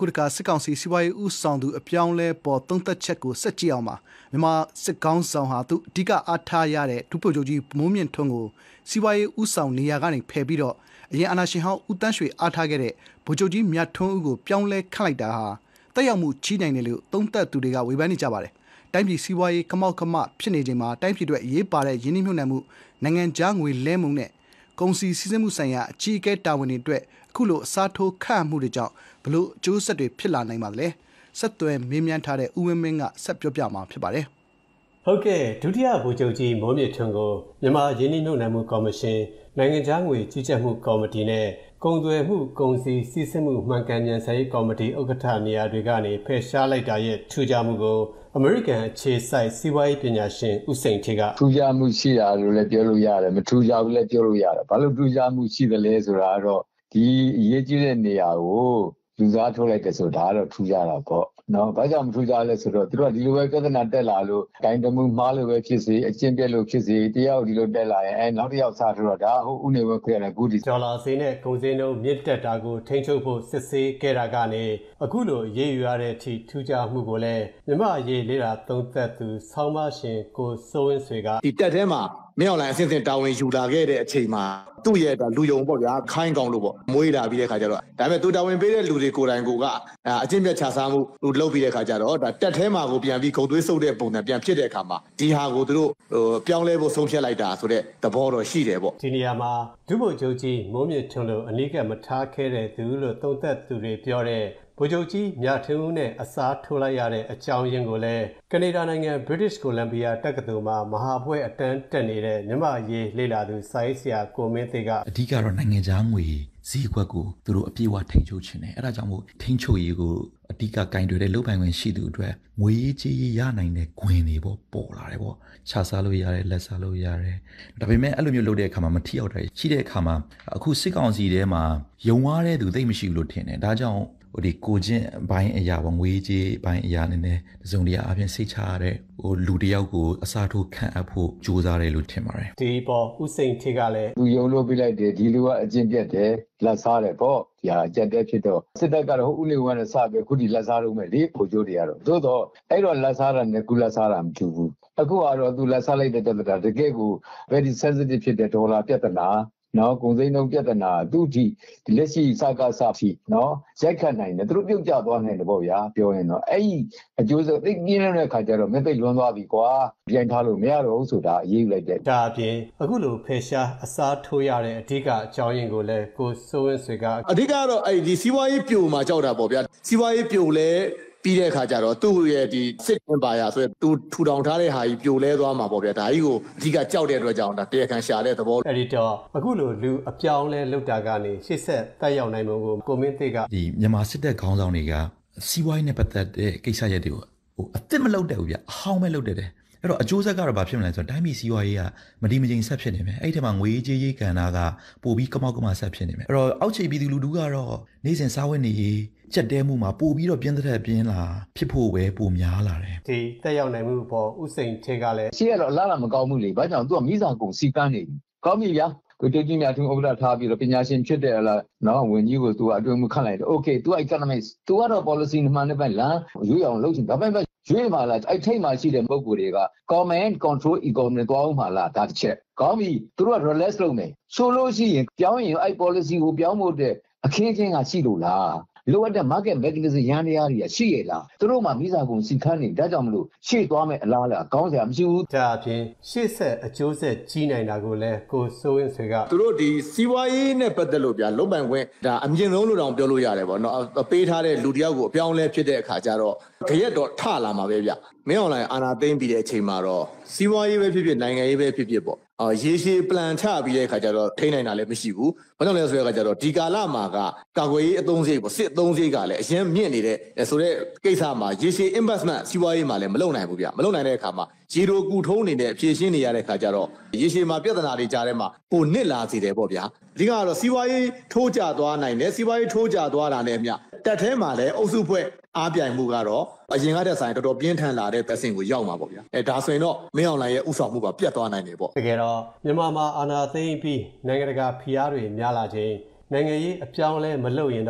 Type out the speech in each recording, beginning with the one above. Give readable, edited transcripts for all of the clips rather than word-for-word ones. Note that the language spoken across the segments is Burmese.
အခုတခါစစ်ကောင်စီစီးပွားရေးဦးဆောင်သူအပြောင်းလဲပေါ်သုံးသက်ချက်ကိုဆက်ကြည့်အောင်ပါမြန်မာစစ်ကောင်းဆောင်ဟာသူအဓိကအားထားရတဲ့ဒုဗိုလ်ချုပ်ကြီးမိုးမြင့်ထွန်းကိုစီးပွားရေးဦးဆောင်နေရာကနေဖယ်ပြီးတော့အရင်အာဏာရှင်ဟောင်းဦးတန်းရွှေအားထားခဲ့တဲ့ဗိုလ်ချုပ်ကြီးမြတ်ထွန်းဦးကိုပြောင်းလဲခန့်လိုက်တာဟာတက်ရောက်မှုကြီးနိုင်တယ်လို့သုံးသပ်သူတွေကဝေဖန်နေကြပါတယ်တိုင်းပြည်စီးပွားရေးကမောက်ကမဖြစ်နေချိန်မှာတိုင်းပြည်အတွက်အရေးပါတဲ့ရင်းနှီးမြှုပ်နှံမှုနိုင်ငံခြားငွေလဲမှုနဲ့ကုန်စည်စည်းစိမ်မှုဆိုင်ရာအကြီးအကဲတာဝန်တွေအတွက်အခုလိုအစားထိုးခန့်မှုတွေကြောင့်ဘလို့အကျိုးဆက်တွေဖြစ်လာနိုင်ပါသလဲဆက်သွယ်မေးမြန်းထားတဲ့ဦးဝင်းမင်းကဆက်ပြောပြမှာဖြစ်ပါတယ်ဟုတ်ကဲ့ဒုတိယဗိုလ်ချုပ်ကြီးမိုးမြင့်ထွန်းကိုမြန်မာရင်းနှီးမြှုပ်နှံမှုကော်မရှင်နိုင်ငံခြားငွေကြီးကြပ်မှုကော်မတီနဲ့ကုန်သွယ်မှုကုန်စည်စီးဆင်းမှုမှန်ကန်မြန်ဆန်ရေးကော်မတီဥက္ကဋ္ဌနေရာတွေကနေဖယ်ရှားလိုက်တာရဲ့ထူးခြားမှုကိုအမေရိကန်အခြေစိုက်စီးပွားရေးပညာရှင်ဦးစိန်ထေကထူးခြားမှုရှိတာလို့လည်းပြောလို့ရတယ်မထူးခြားဘူးလည်းပြောလို့ရတယ်ဘာလို့ထူးခြားမှုရှိသလဲဆိုတာကတော့ဒီအရေးကြီးတဲ့နေရာကိုလူစားထုတ်လိုက်တယ်ဆိုတာကတော့ထူးခြားတာပေါ့နော်ဘာကြောင့်မထူးခြားလဲဆိုတော့သူတို့ကဒီလိုပဲပြဿနာတက်လာလို့ဂိုင်းတမှုမှားလို့ပဲဖြစ်စေအကျင့်ပြက်လို့ဖြစ်စေတယောက်ဒီလိုတက်လာရင်နောက်တစ်ယောက်စားထိုးတော့ဒါဟိုဥနေဝခွဲရတယ်အခုဒီဒေါ်လာဈေးနဲ့ကုန်စည်နှုန်းမြင့်တက်တာကိုထိန်းချုပ်ဖို့စစ်ဆေးခဲ့တာကနေအခုလိုရေးယူရတဲ့အထိထူးခြားမှုကိုလည်းမြမအရေးလေးတာသုံးသက်သူဆောင်းပါရှင်ကိုစိုးဝင်းဆွေကဒီတက်ထဲမှာမင်းအောင်လိုင်းအဆင့်ဆင့်တာဝန်ယူလာခဲ့တဲ့အချိန်မှာသူ့ရဲ့လူယုံပေါ့ဗျာခိုင်းကောင်းလို့ပေါ့မွေးလာပြီးတဲ့ခါကျတော့ဒါပေမဲ့သူတာဝန်ပေးတဲ့လူတွေကိုယ်တိုင်ကအကျင့်ပြတ်ချစားမှုလုပ်ပြီးတဲ့ခါကျတော့ဒါတက်ထဲမှာကိုပြန်ပြီးဂုံသွေးဆုပ်တဲ့ပုံစံပြန်ဖြစ်တဲ့အခါမှာဒီဟာကိုသူတို့ပြောင်းလဲဖို့ဆုံးဖြတ်လိုက်တာဆိုတဲ့သဘောတော့ရှိတယ်ပေါ့ဒီနေရာမှာဒုဗိုလ်ချုပ်ကြီးမိုးမြင့်ထွန်းတို့အနည်းကမထားခဲ့တဲ့သူလို့သုံးသက်သူတွေပြောတဲ့ဗိုလ်ချုပ်ကြီးမြတ်ထွန်းဦးနဲ့အစားထိုးလိုက်ရတဲ့အကြောင်းရင်းကိုလည်းကနေဒါနိုင်ငံ British Columbia တက္ကသိုလ်မှာမဟာဘွဲ့အတန်းတက်နေတဲ့မြန်မာရေးလေ့လာသူစာရေးဆရာကိုမင်းသိကအဓိကတော့နိုင်ငံခြားငွေဈေးကွက်ကိုသူတို့အပြည့်အဝထိန်းချုပ်ခြင်းနဲ့အဲဒါကြောင့်မို့ထိန်းချုပ်ရေးကိုအဓိကကင်တွယ်တဲ့လုပ်ပိုင်ခွင့်ရှိသူအတွက်ငွေရေးကြေးရေးရနိုင်တဲ့ခွင့်တွေပေါ်လာတယ်ပေါ့ခြားစားလို့ရတယ်လက်စားလို့ရတယ်ဒါပေမဲ့အဲ့လိုမျိုးလုပ်တဲ့အခါမှာမထိရောက်တာရှိတဲ့အခါမှာအခုစစ်ကောင်စီထဲမှာယုံရတဲ့သူသိမရှိဘူးလို့ထင်တယ်ဒါကြောင့်ဒီကိုချင်းဘိုင်းအရာပေါ့ငွေကြေးဘိုင်းအရာနဲ့တစုံတရာအပြင်စိတ်ချရတဲ့လူတယောက်ကိုအစားထိုးခန့်အပ်ဖို့ကြိုးစားတယ်လို့ထင်ပါတယ်ဒီပေါ်ဥစိန်ထေကလည်းလူယုံလို့ပြလိုက်တယ်ဒီလူကအကျင့်ပြတ်တယ်လက်စားတယ်ပေါ့ဒီဟာကြက်တဲ့ဖြစ်တော့စစ်တပ်ကတော့ဦးနေဝါနဲ့စပြီးခုဒီလက်စားတော့မယ်လေပို့ကြိုးတွေကတော့သို့တော့အဲ့တော့လက်စားတာနဲ့ကုလက်စားတာမတူဘူးအခုကတော့သူလက်စားလိုက်တဲ့တကယ်ကို very sensitive ဖြစ်တဲ့ဒေါ်လာပြဿနာနော်ကုန်စိမ်းနှုန်းပြဿနာသူ့ဒီလက်ရှိစကားစားဖြစ်နော်ရိုက်ခတ်နိုင်တယ်သူတို့ပြုတ်ကျသွားနိုင်တယ်ပေါ့ဗျာပြောရင်တော့အဲ့ဒီအကျိုးဆက်သိပြင်းတဲ့ခါကျတော့မသိလွန်သွားပြီကွာပြန်ထားလို့မရတော့ဘူးဆိုတာအရေးယူလိုက်တယ်ဒါအပြင်အခုလိုဖေရှားအစားထိုးရတဲ့အဓိကအကြောင်းရင်းကိုလည်းကိုစိုးဝင်းဆွေကအဓိကတော့အဲ့ဒီစီးပွားရေးပြိုမှာကြောက်တာပေါ့ဗျာစီးပွားရေးပြိုလဲပြီးတဲ့အခါကျတော့သူ့ရဲ့ဒီစစ်အင်ပါယာဆိုရယ်သူထူထောင်ထားတဲ့ဟာကြီးပြိုလဲသွားမှာပေါ့ဗျာဒါကြီးကိုအဓိကကြောက်တဲ့အတွက်ကြောင့်ဒါတရားခံရှာတဲ့သဘောအဲ့ဒီတော့အခုလိုလူအပြောင်းလဲလောက်တာကနေရှေ့ဆက်တက်ရောက်နိုင်မှုကိုကိုမင်းသိကဒီမြန်မာစစ်တပ်ခေါင်းဆောင်တွေကစီးပွားရေးနဲ့ပတ်သက်တဲ့ကိစ္စရပ်တွေကိုအစ်စ်မလုပ်တတ်ဘူးဗျအဟောင်းပဲလုပ်တတ်တယ်အဲ့တော့အကျိုးဆက်ကတော့ဘာဖြစ်မလဲဆိုတော့တိုင်းပြည်စီးပွားရေးကမတည်မငြိမ်ဆက်ဖြစ်နေမယ်အဲ့ဒီမှာငွေကြေးရေးကဏ္ဍကပိုပြီးကမောက်ကမဆက်ဖြစ်နေမယ်အဲ့တော့အောက်ခြေပြည်သူလူထုကတော့နေစဉ်စားဝတ်နေရေးကြက်တဲမှုမှာပိုပြီးတော့ပြင်းတဲ့ပြင်းလာဖြစ်ဖို့ပဲပိုများလာတယ်ဒီတက်ရောက်နိုင်မှုပေါ်ဥစိန်ထေကလည်းရှေ့ကတော့အလားမကောင်းဘူးလေဘာကြောင့်သူကမိစာကုန်စီကန်းနေပြီကောင်းပြီဗျာကိုတေကြီးများသူဥပဒေထားပြီးတော့ပညာရှင်ဖြစ်တဲ့လားနော်ဝင်ကြီးကိုသူကအတွင်းမှုခန့်လိုက်တယ် okay သူက economics သူကတော့ policy မှန်တဲ့ဘက်လမ်းရွေးအောင်လုပ်ချင်ဒါပေမဲ့ရွေးမှာလားအဲ့ထိတ်မှရှိတဲ့ပုံကိုယ်တွေက command control economy သွားအောင်မှာလားဒါတစ်ချက်ကောင်းပြီသူတို့က relax လုပ်မယ်ဆိုလို့ရှိရင်ပြောင်းရင်အဲ့ policy ကိုပြောင်းဖို့တဲ့အခင်းချင်းကရှိလို့လားလိုအပ်တဲ့ market mechanism ရန်တရားတွေရှိရလားသူတို့မှမိစာကုန်စီခန်းနေဒါကြောင့်မလို့ရှေ့သွားမယ်အလားလားကောင်းစရာမရှိဘူးဒါအပြင်ရှေ့ဆက်အကျိုးဆက်ကြီးနိုင်တာကိုလည်းကိုစိုးဝင်းဆွေကသူတို့ဒီစီးပွားရေးနဲ့ပတ်သက်လို့ဗျာလုံပိုင်ခွင့်ဒါအမြင့်ဆုံးလို့တောင်ပြောလို့ရတယ်ပေါ့နော်ပေးထားတဲ့လူတယောက်ကိုအပြောင်းလဲဖြစ်တဲ့အခါကျတော့ခရက်တော့ထလာမှာပဲဗျမင်းအွန်လိုင်းအာနာသိမ့်ပြီးတဲ့အချိန်မှာတော့စီးပွားရေးပဲဖြစ်ဖြစ်နိုင်ငံရေးပဲဖြစ်ဖြစ်ပေါ့ရေရှည် plan ချပြီးတဲ့အခါကျတော့ထိနိုင်တာလည်းမရှိဘူး။ဘာကြောင့်လဲဆိုတဲ့အခါကျတော့ဒီကာလမှာကကာကွယ်ရေးအသုံးစရိတ်ပေါ့စစ်အသုံးစရိတ်ကလည်းအရင်မြင့်နေတဲ့ဆိုတဲ့ကိစ္စမှာရေရှည် investment စီးပွားရေးမှာလည်းမလုပ်နိုင်ဘူးဗျ။မလုပ်နိုင်တဲ့အခါမှာရေတိုကူထုံးနေတဲ့အဖြေရှင်းနေရတဲ့အခါကျတော့ရေရှည်မှာပြဿနာတွေကြားထဲမှာပိုနစ်လာစေတယ်ပေါ့ဗျာ။ဒီကတော့စီးပွားရေးထိုးကျသွားနိုင်တယ်စီးပွားရေးထိုးကျသွားတာနဲ့အမျှတက်ထဲမှာလည်းအုပ်စုဖွဲ့အားပြိုင်မှုကတော့အရင်ကတည်းကဆိုင်တော်တော်ပြင်းထန်လာတဲ့သက်ဆင့်ကိုရောက်မှာပေါ့ဗျာဒါဆိုရင်တော့မင်းအောင်လှိုင်ရဲ့ဥဆောင်မှုပါပြတ်သွားနိုင်တယ်ပေါ့တကယ်တော့မြန်မာမှာအာဏာသိမ်းပြီးနိုင်ငံတကာဖိအားတွေများလာချိန်နိုင်ငံရေးအပြောင်းလဲမလုပ်ရင်တော့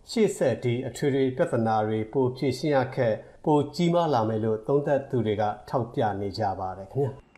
ရှေ့ဆက်ဒီအထွေထွေပြဿနာတွေပိုဖြေရှင်းရခက်ပိုကြီးမားလာမယ်လို့သုံးသပ်သူတွေကထောက်ပြနေကြပါတယ်ခင်ဗျာ